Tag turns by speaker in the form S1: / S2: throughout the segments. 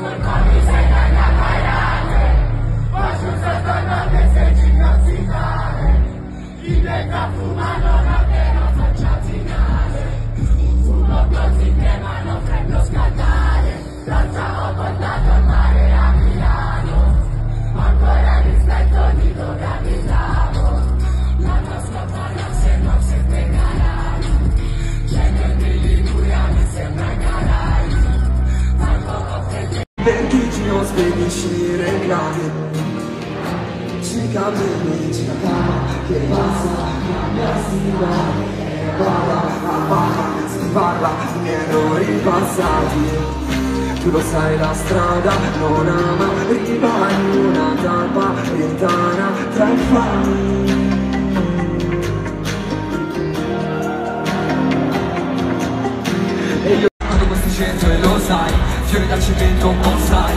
S1: Vertigino spedisci reclami, ci cammini, ci cama, che passa, cambia stivali, si parla di errori passati. Tu lo sai la strada non ama, riva in una tappa lontana tra infami. E io vado questo centro e lo sai, fiori dal cemento non sai,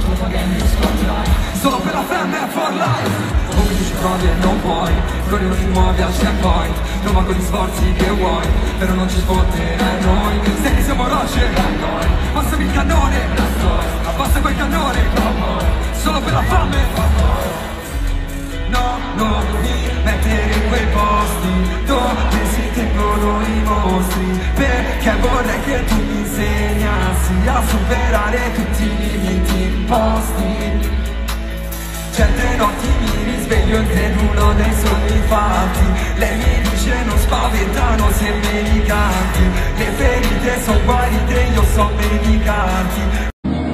S1: solo per la femme for life. Come tu ci provi e non puoi, fuori non ti muovi al checkpoint, non manco gli sforzi che vuoi, però non ci sfotterai noi. Se che siamo rocce, passami il cannone, abbassa quel cannone, solo per la fame. No, non mi mettere in quei posti dove si tengono i mostri, perché vorrei che tu mi insegnassi a superare tutti i limiti imposti. Certe notti mi risveglio in credulo dei sogni fatti, lei mi dice non spaventano se me li canti, le ferite son guarite, io so medicarti.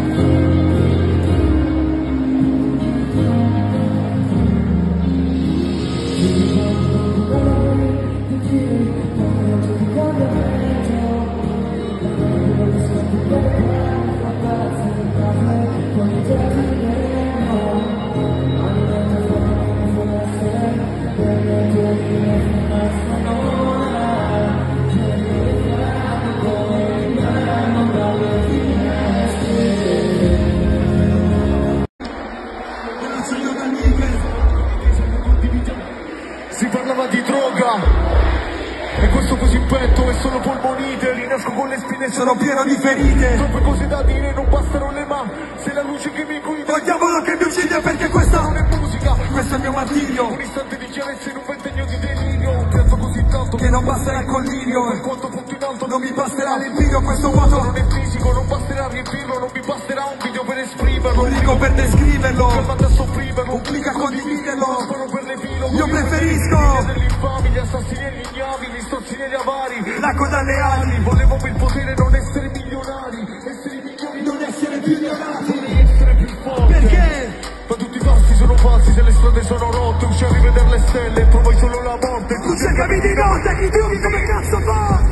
S2: Si parlava di droga e questo così in petto è solo polmonite, rinasco con le spine, sono pieno di ferite. Troppe cose da dire, non bastano le mani, se la luce che mi guida,
S1: il diavolo che mi uccide, perché questa
S2: non è musica,
S1: questo è il mio martirio.
S2: Un istante di chiarezza in un ventennio di delirio, un pianto così tanto
S1: che non basterà il collirio,
S2: per quanto punto in alto
S1: non mi basterà l'empiro, questo vuoto
S2: non è fisico, non basterà riempirlo, non mi basterà un video per esprimerlo,
S1: non dico per descriverlo,
S2: calmate a sopprimerlo,
S1: un clic a condividerlo,
S2: sparo per l'epilogo,
S1: io preferisco
S2: dell'infami, gli assassini e gli ignavi, gli storcini e gli avari,
S1: la coda alle ali.
S2: Volevo il potere, non essere milionari, essere migliori,
S1: non essere più neonati,
S2: essere più forti.
S1: Perché?
S2: Ma tutti i passi sono falsi, se le strade sono rotte, usci a rivedere le stelle, provai solo la morte.
S1: Tu cercami di notte, chi tu come cazzo fa?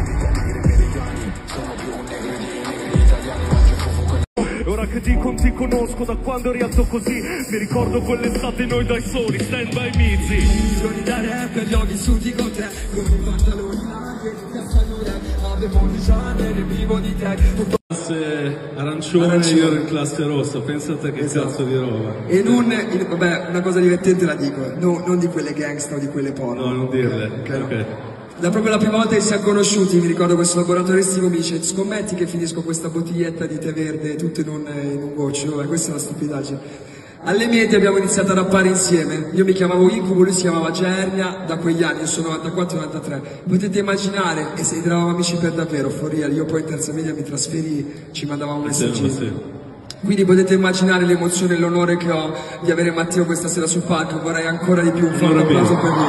S2: Ora che ti conosco da quando eri alto così, mi ricordo quell'estate noi dai soli, stand by Mizzi.
S1: Milioni da rap, li ho vissuti con te, con i pantaloni larghi, di testa non rap, avevo 11 anni, ne vivo di te.
S3: Classe arancione, io ero in classe rossa, pensate che cazzo di roba.
S1: E vabbè, una cosa divertente la dico, non di quelle gangsta o di quelle porno.
S3: No, non dirle, ok.
S1: Proprio la prima volta che siamo conosciuti, mi ricordo questo laboratorio estivo, mi dice scommetti che finisco questa bottiglietta di tè verde tutto in un goccio, questa è una stupidaggine. Alle medie abbiamo iniziato a rappare insieme, io mi chiamavo Incubo, lui si chiamava Gernia, da quegli anni, io sono 94-93, potete immaginare, e se eravamo amici per davvero, for real, io poi in terza media mi trasferii, ci mandavamo un messaggino. Quindi potete immaginare l'emozione e l'onore che ho di avere Matteo questa sera sul palco, vorrei ancora di più un forte applauso per lui.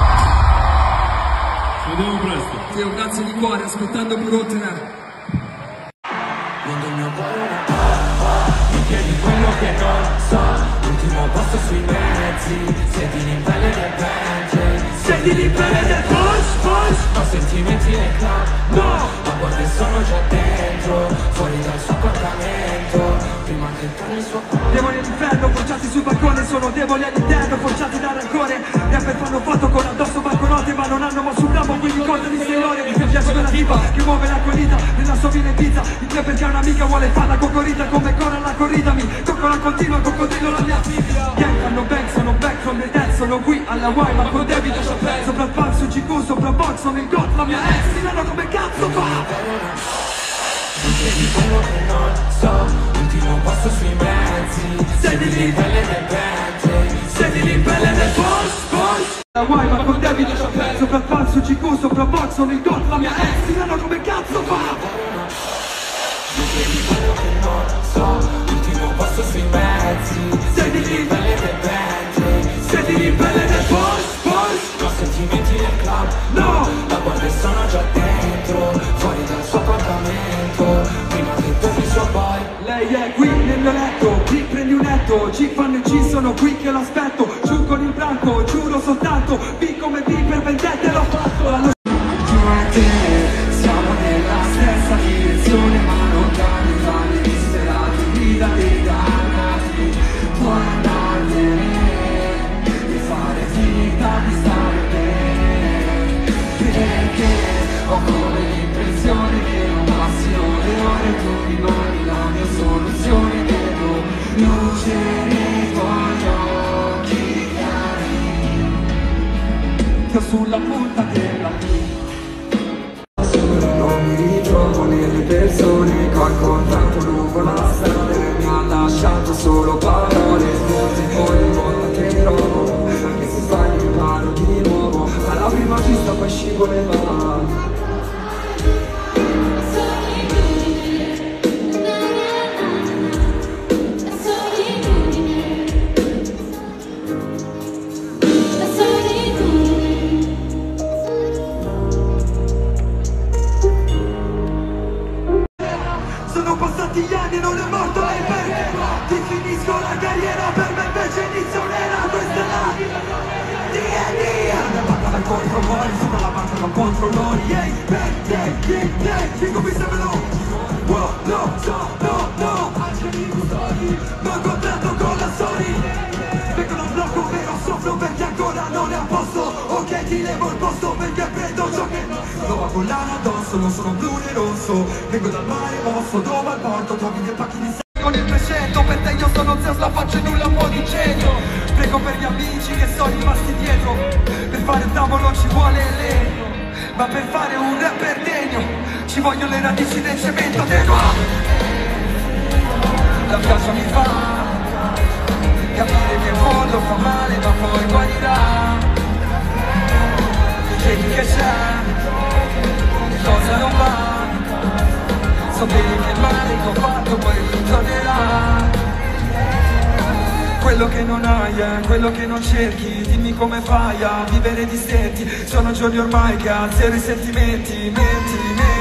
S3: Ci vediamo presto.
S1: Matteo, grazie di cuore, aspettando più rottene.
S4: Quando il mio cuore mi chiedi quello che non so, l'ultimo posto sui mezzi, sedili in pelle del Bentley, sedili in pelle del Porsche, ho sentimenti nel club, no, ma guarda sono già dentro, fuori dal suo appartamento, prima che torni il suo cuore.
S1: Demoni all'inferno, forgiati sul balcone, sono demoni all'interno, forgiati da rancore, rapper fanno foto con addosso banconote, ma non hanno mosso un ramo, quindi contano i signori, mi piace quella tipa che muove la colita nella sua villa in pizza, in tre perché un'amica vuole fare la cocorita, come Cora la corrida, mi coccola continua, coccodrillo la mia figlia. Gang fanno bank, sono back from the dead, sono qui alla Y, ma con debito Chopin, sopra il pub su GQ, sopra box, sono il god, la mia ex, si danno come cazzo fa?
S4: Mi chiedi quello che non so, l'ultimo posto sedili in pelle del Bentley, sedili in pelle del Porsche.
S1: La guai ma con debito ci ho perso, per falso GQ sopra box, sono il gol, la mia ex, tirano come cazzo fa?
S4: Di quello che non so, l'ultimo posto sui mezzi, sedili in pelle del Bentley, sedili in pelle del Porsche. No sentimenti nel club, no, la guardia sono già dentro, fuori dal suo appartamento, prima che torni suo boy.
S1: Lei è qui nel mio letto, qui prendi un letto, G fanno e G sono qui che l'aspetto, giù con il branco, giuro soltanto, B come B per vendette l'ho fatto.
S4: Siamo nella stessa direzione ma lontani disperati, guida dei dannati, puoi andartene e fare finta di stare bene, perché ho come l'impressione che non passino le ore, tu rimani la mia soluzione, vedo luce nei tuoi occhi chiari,
S1: Che ho sulla punta della vita.
S4: non mi ritrovo nelle persone che ho incontrato lungo la strada e mi ha lasciato solo parole forti, ogni volta che provo, anche se sbaglio imparo di nuovo, alla prima vista poi scivolo e va.
S1: Sono passati gli anni e non è morto lei perché ti finisco la carriera, per me invece inizia un'era, questa è la D&D. La banda dal contro muori, sono la banda non contro loro. Ehi, figo mi sembrano. Wow, no, non contratto con la Sony. Vengono un blocco vero, soffro perché ancora non è a posto. Ok, ti levo il posto perché prendo ciò che non va con l'ana addosso, non sono blu né rosso. Vengo dal mare mosso, dove al porto trovi dei pacchi di sangue con il 300. Per te io sono Zeus, la faccio e nulla può di centro. Prego per gli amici che sono rimasti dietro. Per fare un tavolo ci vuole legno, ma per fare un rapper degno ci vogliono le radici del cemento dentro. La piazza mi fa capire che in fondo fa male ma poi guarirà. Chiedi che c'è, cosa non va, so bene che il male che ho fatto poi ritornerà. Quello che non hai è quello che non cerchi, dimmi come fai a vivere distenti, sono giorni ormai che ha zero i sentimenti, menti.